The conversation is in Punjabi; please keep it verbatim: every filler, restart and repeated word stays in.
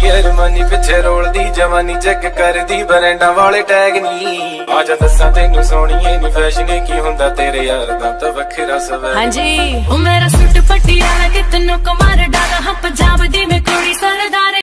ਅਰਮਾਨੀ ਪਿੱਛੇ ਰੋਲਦੀ ਜਵਾਨੀ ਚੈੱਕ ਕਰਦੀ ਬਰੈਂਡਾਂ ਵਾਲੇ ਟੈਗ ਨੀ ਆਜਾ ਦੱਸਾਂ ਤੈਨੂੰ ਸੋਹਣੀਏ ਨੀ ਫੈਸ਼ਨ ਕੀ ਹੁੰਦਾ ਤੇਰੇ ਯਾਰ ਦਾ ਤਾਂ ਵੱਖਰਾ ਸਵੈ। ਹਾਂਜੀ ਉਹ ਮੇਰਾ ਸੂਟ ਪੱਟੀਆਲਾ ਕਿ ਤੈਨੂੰ